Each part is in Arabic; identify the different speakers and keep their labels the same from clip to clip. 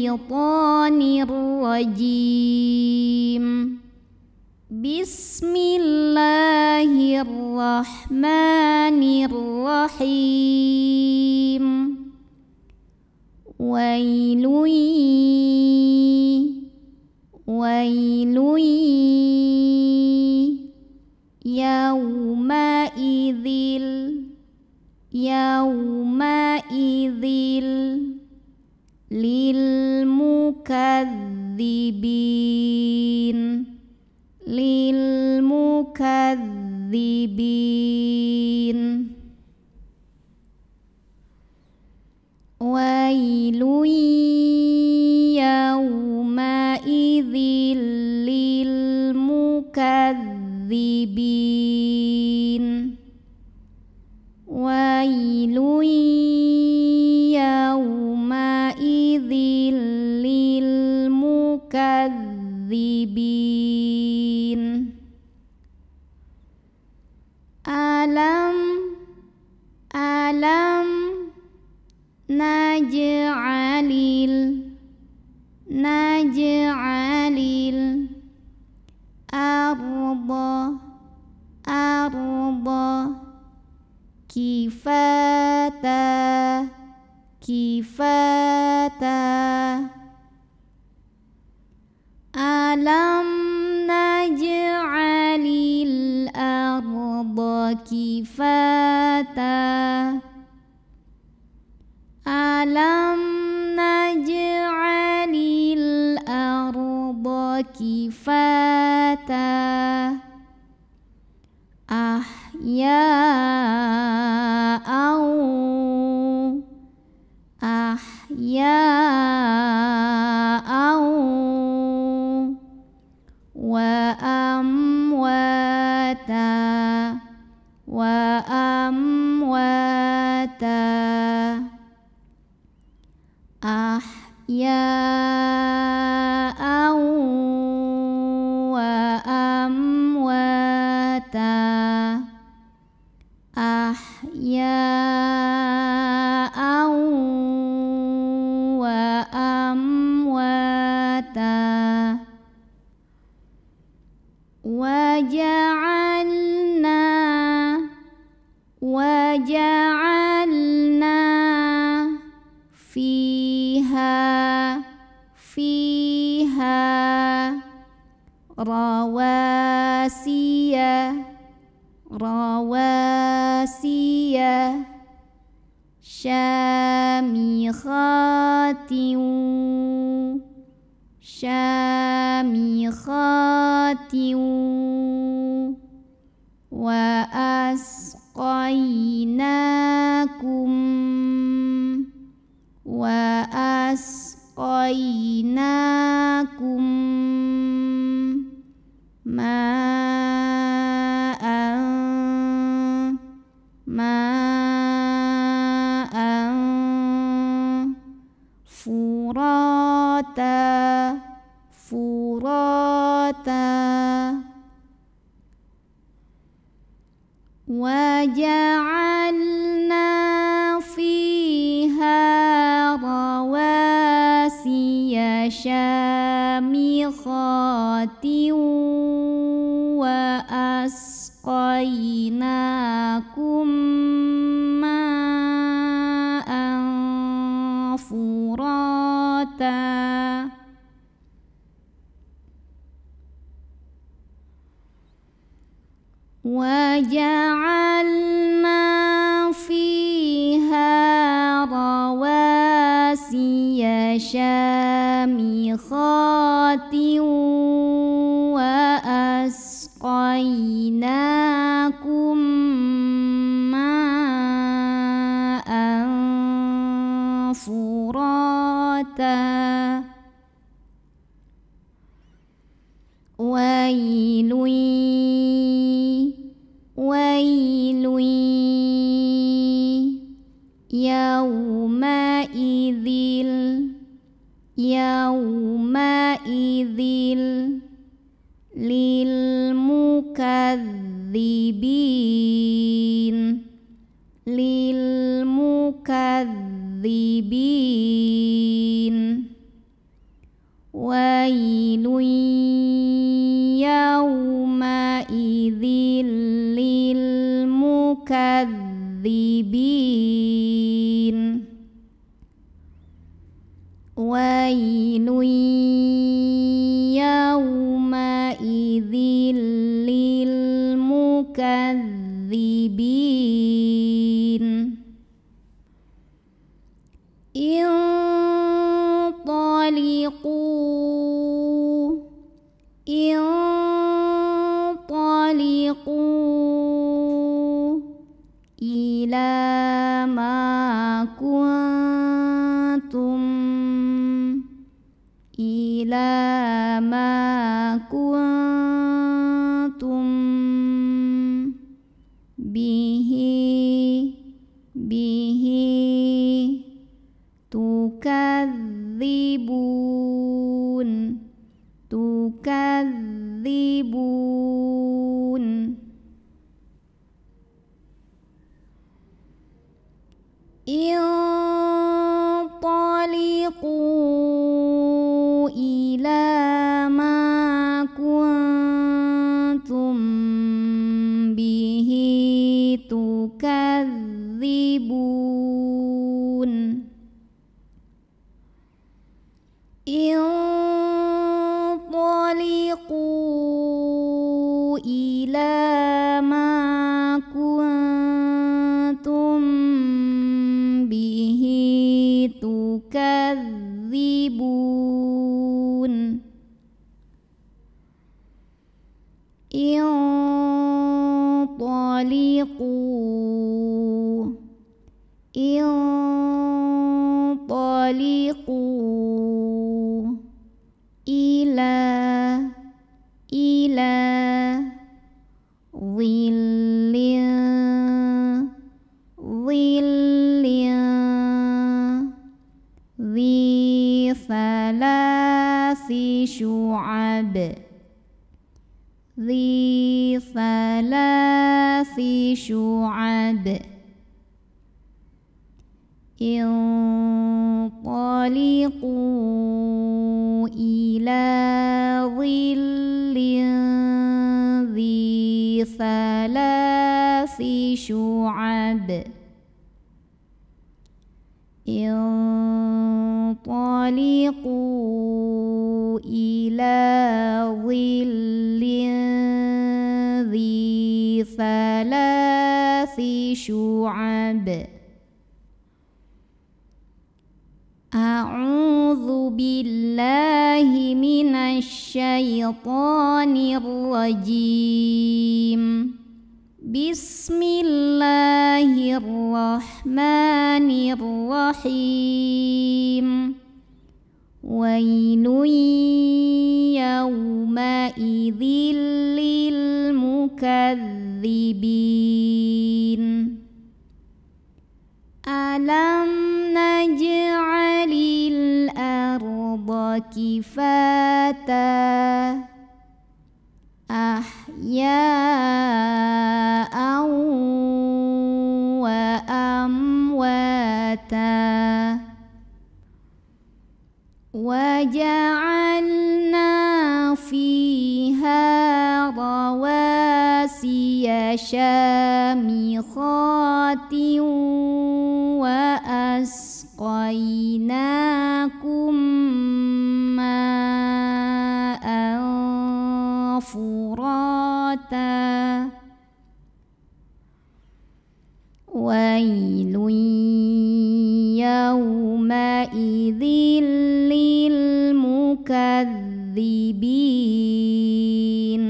Speaker 1: syaitanir rajim. Bismillahirrahmanirrahim. Wailun yawma'idhil lil mukadzibin. Wailun yawma'idhil lil mukadzibin. Wailun yawma'idhil lil mukadzibin. Alam naj'alil arda kifata. Alam naj'alil arda kifata. Alam naj'alil arda kifata. Ahya'aw wa amwata. Ahya'aw wa amwata. Ahya'aw wa amwata. Waja'alna fiha rawasiya syamikhatin wa asqainakum ma'an furata. Waja'alna fiha rawasiya syamikhatin wa asqainakum ma'an furata. Waja'alna fiha rawasiya syamikhatin wa asqainakum ma'an furata. Wailun yawma'idhil lil mukadzibin. ويل يومئذ للمكذبين ويل يومئذ للمكذبين انطلقوا إلى ما كنتم به تكذبون انطلقوا إلى ما كنتم به تكذبون انطلقوا إلى ما كنتم به تكذبون انطلقوا إلى ظل ذي ثلاث شعب انطلقوا إلى ظل ذي ثلاث شعب انطلقوا إلى ظل ذي ثلاث شعب أعوذ بالله من الشيطان الرجيم بسم الله الرحمن الرحيم ويل يومئذ للمكذبين ألم نجعل الأرض كفاتا أحياء وأمواتا وجعلنا فيها رواسي شامخات وأسقيناكم ماء فراتا ويل يومئذ للمكذبين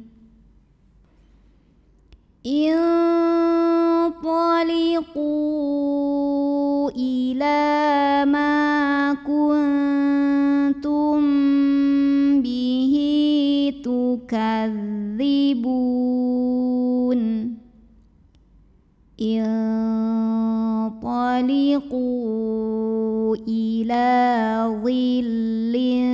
Speaker 1: انطلقوا إلى ما كنتم به تكذبون انطلقوا إلى ظل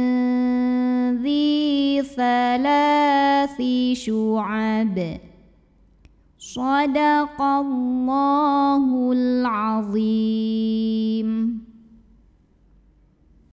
Speaker 1: ذي ثلاث شعب صدق الله